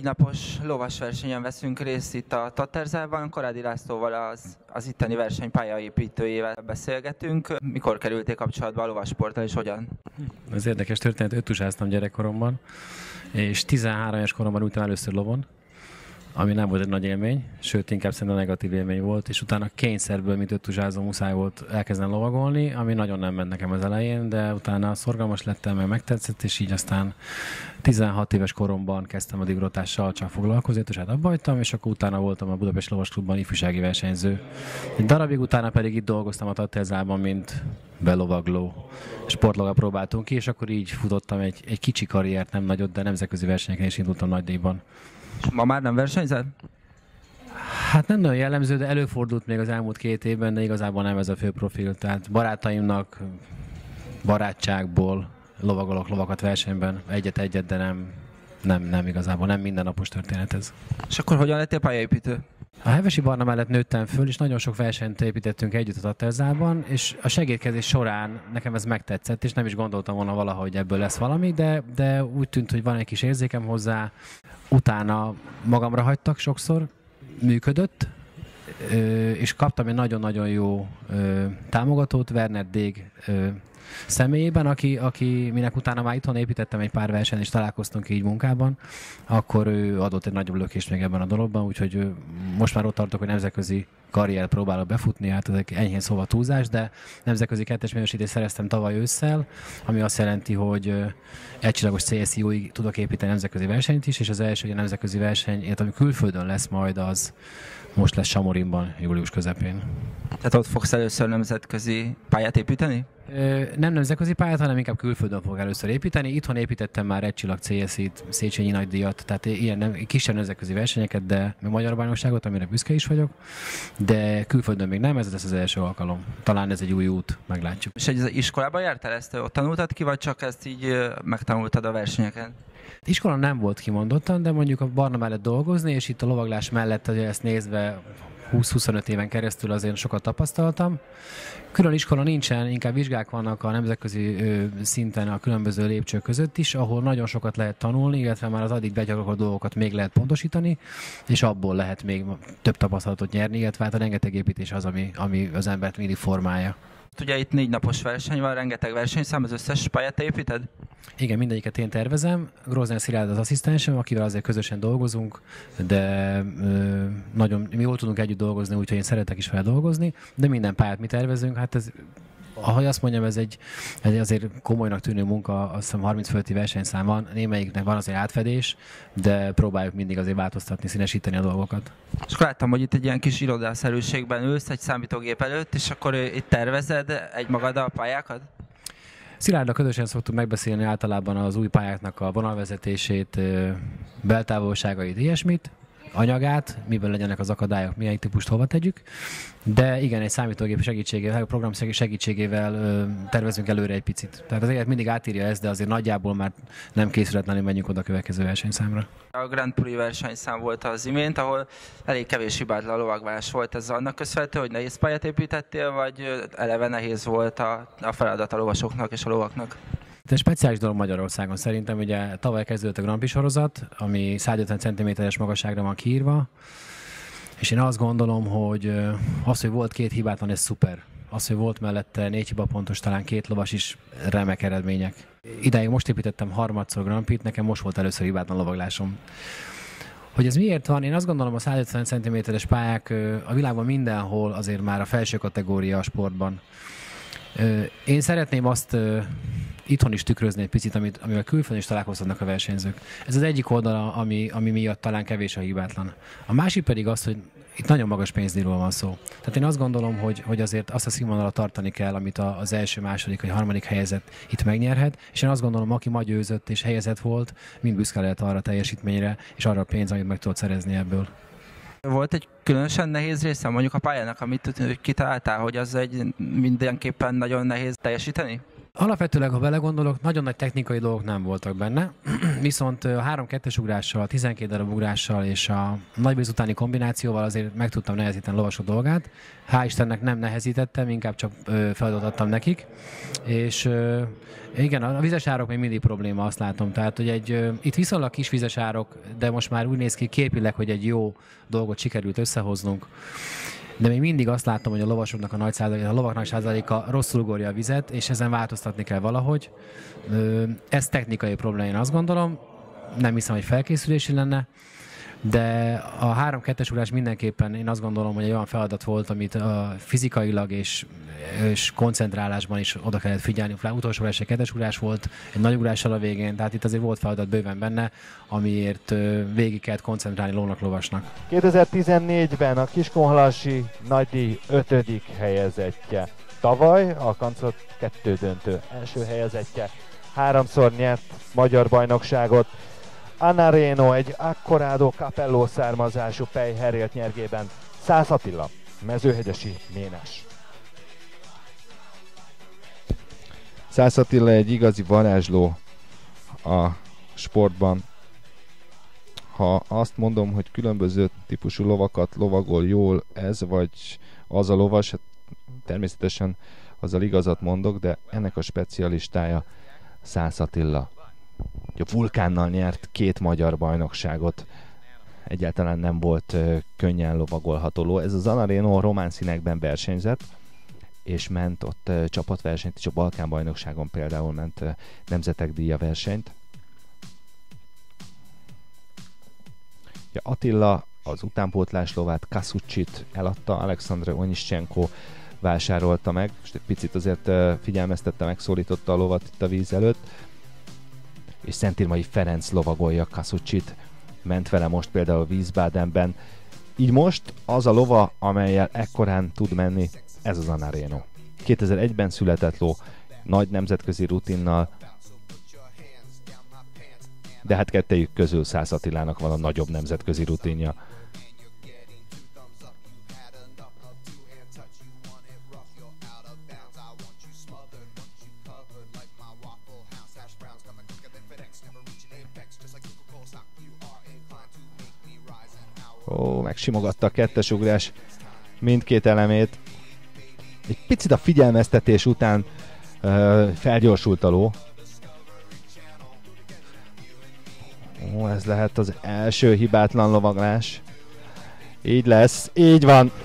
4 napos lovas versenyen veszünk részt itt a Taterzában. Korádi Lászlóval az itteni verseny pályaépítőjével beszélgetünk. Mikor kerültél kapcsolatba a lovasporttal és hogyan? Ez érdekes történet, öttusáztam gyerekkoromban, és 13 éves koromban ültem először lovon, ami nem volt egy nagy élmény, sőt inkább szerintem negatív élmény volt, és utána kényszerből, mint öttusázó, muszáj volt elkezdeni lovagolni, ami nagyon nem ment nekem az elején, de utána szorgalmas lettem, meg megtetszett, és így aztán 16 éves koromban kezdtem a digrotással csak foglalkozni, és hát abba hagytam, és akkor utána voltam a Budapest Lovasklubban ifjúsági versenyző. Egy darabig utána pedig itt dolgoztam a Taterzában, mint belovagló. Sportlogat próbáltunk ki, és akkor így futottam egy kicsi karriert, nem nagyot, de nemzetközi versenyeken is indultam nagy díjban. Ma már nem versenyzel? Hát nem nagyon jellemző, de előfordult még az elmúlt 2 évben, de igazából nem ez a fő profil. Tehát barátaimnak barátságból lovagolok lovakat versenyben, egyet-egyet, de nem igazából, nem mindennapos történet ez. És akkor hogyan lettél pályaépítő? A Hevesi Barna mellett nőttem föl, és nagyon sok versenyt építettünk együtt a Taterzában, és a segédkezés során nekem ez megtetszett, és nem is gondoltam volna valahogy ebből lesz valami, de úgy tűnt, hogy van egy kis érzékem hozzá. Utána magamra hagytak sokszor, működött, és kaptam egy nagyon-nagyon jó támogatót, Werner Dég személyében, aki minek utána már itthon építettem egy pár versenyen, és találkoztunk így munkában, akkor ő adott egy nagyobb lökést még ebben a dologban, úgyhogy most már ott tartok, hogy nemzetközi karriert próbálok befutni, hát ezek enyhén szóval túlzás, de nemzetközi 2-es minősítést szereztem tavaly ősszel, ami azt jelenti, hogy egycsillagos CSIO-ig tudok építeni nemzetközi versenyt is, és az első nemzetközi verseny, ami külföldön lesz majd, az most lesz Samorinban, július közepén. Tehát ott fogsz először nemzetközi pályát építeni? Nem nemzetközi pályát, hanem inkább külföldön fogok először építeni. Itthon építettem már egy csillag CSI-t, Széchenyi nagydíjat, tehát ilyen kisebb nemzetközi versenyeket, de magyar bajnokságot, amire büszke is vagyok, de külföldön még nem, ez lesz az első alkalom. Talán ez egy új út, meglátjuk. És egy iskolában jártál ezt, ott tanultad ki, vagy csak ezt így megtanultad a versenyeken? Iskola nem volt kimondottan, de mondjuk a Barna mellett dolgozni, és itt a lovaglás mellett ezt nézve 20-25 éven keresztül azért sokat tapasztaltam. Külön iskola nincsen, inkább vizsgák vannak a nemzetközi szinten a különböző lépcsők között is, ahol nagyon sokat lehet tanulni, illetve már az addig begyakorolt dolgokat még lehet pontosítani, és abból lehet még több tapasztalatot nyerni, illetve hát a rengeteg építés az, ami az embert mindig formálja. Ugye itt 4 napos verseny van, rengeteg versenyszám, az összes pályát te építed? Igen, mindegyiket én tervezem. Grózner Szilárd az asszisztensem, akivel azért közösen dolgozunk, de nagyon mi jól tudunk együtt dolgozni, úgyhogy én szeretek is vele dolgozni, de minden pályát mi tervezünk. Hát ez, ahogy azt mondjam, ez egy azért komolynak tűnő munka, azt hiszem 30 fölötti versenyszám van, némelyiknek van azért átfedés, de próbáljuk mindig azért változtatni, színesíteni a dolgokat. És akkor láttam, hogy itt egy ilyen kis irodászerűségben ülsz egy számítógép előtt, és akkor itt tervezed egymagad a pályákat? Szilárddal közösen szoktuk megbeszélni általában az új pályáknak a vonalvezetését, beltávolságait, ilyesmit, anyagát, miből legyenek az akadályok, milyen típust hova tegyük. De igen, egy számítógép segítségével, a program segítségével tervezünk előre egy picit. Tehát az élet mindig átírja ezt, de azért nagyjából már nem készületlenül menjünk oda a következő versenyszámra. A Grand Prix versenyszám volt az imént, ahol elég kevés hibátlan lovagvás volt. Ez annak köszönhető, hogy nehéz pályát építettél, vagy eleve nehéz volt a feladat a lovasoknak és a lovaknak? Ez egy speciális dolog Magyarországon szerintem, ugye tavaly kezdődött a Grand Prix sorozat, ami 150 cm-es magasságra van kiírva, és én azt gondolom, hogy az, hogy volt 2 hibátlan, ez szuper. Az, hogy volt mellette 4 hibapontos, talán 2 lovas is, remek eredmények. Idáig most építettem harmadszor Grand Prix-t, nekem most volt először hibátlan lovaglásom. Hogy ez miért van? Én azt gondolom, a 150 cm-es pályák a világban mindenhol azért már a felső kategória a sportban. Én szeretném azt itthon is tükrözni egy picit, amivel külföldön is találkozhatnak a versenyzők. Ez az egyik oldala, ami miatt talán kevés a hibátlan. A másik pedig az, hogy itt nagyon magas pénzdíjról van szó. Tehát én azt gondolom, hogy azért azt a színvonalat tartani kell, amit az első, második vagy harmadik helyezett itt megnyerhet, és én azt gondolom, aki ma győzött és helyezett volt, mind büszke lehet arra a teljesítményre, és arra a pénz, amit meg tudott szerezni ebből. Volt egy különösen nehéz része mondjuk a pályának, amit kitaláltál, hogy az egy mindenképpen nagyon nehéz teljesíteni? Alapvetőleg, ha belegondolok, nagyon nagy technikai dolgok nem voltak benne, viszont a 3-2-es ugrással, 12 darab ugrással és a nagybéz utáni kombinációval azért meg tudtam nehezíteni a lovasok dolgát. Hál' Istennek nem nehezítettem, inkább csak feladatot adtam nekik. És igen, a vizes árok még mindig probléma, azt látom. Tehát, hogy itt viszonylag kis vizes árok, de most már úgy néz ki képileg, hogy egy jó dolgot sikerült összehoznunk. De még mindig azt látom, hogy a lovasoknak a lovak nagy százaléka rosszul ugorja a vizet, és ezen változtatni kell valahogy. Ez technikai probléma, én azt gondolom. Nem hiszem, hogy felkészülési lenne, de a 3-2-es ugrás mindenképpen én azt gondolom, hogy egy olyan feladat volt, amit fizikailag és koncentrálásban is oda kellett figyelni. Utolsó ugrás egy 2-es ugrás volt, egy nagy ugrással a végén, tehát itt azért volt feladat bőven benne, amiért végig kellett koncentrálni lónak, lovasnak. 2014-ben a Kiskunhalasi nagydíj 5. helyezettje. Tavaly a Kancot 2 döntő első helyezettje. 3-szor nyert magyar bajnokságot. Anna Reno egy Accorado Capello származású Pej herélt nyergében. Szász Attila, mezőhegyesi ménes. Szász Attila egy igazi varázsló a sportban. Ha azt mondom, hogy különböző típusú lovakat lovagol jól ez vagy az a lovas, hát természetesen azzal igazat mondok, de ennek a specialistája Szász Attila. A Vulkánnal nyert 2 magyar bajnokságot, egyáltalán nem volt könnyen lovagolható ló. Ez az Anna Reno román színekben versenyzett, és ment ott csapatversenyt, és a Balkán bajnokságon például ment nemzetek díja versenyt. Attila az utánpótlás lovát, Kasucsit eladta, Alexandre Onischenko vásárolta meg, és egy picit azért figyelmeztette, megszólította a lovat itt a víz előtt, és Szentírmai Ferenc lovagolja Kasucsit, ment vele most például Wiesbadenben. Így most az a lova, amellyel ekkorán tud menni, ez az Anna Reno. 2001-ben született ló, nagy nemzetközi rutinnal, de hát kettejük közül Szász Attilának van a nagyobb nemzetközi rutinja. Ó, megsimogatta a 2-es ugrás mindkét elemét. Egy picit a figyelmeztetés után felgyorsult a ló. Ó, ez lehet az első hibátlan lovaglás. Így lesz, így van.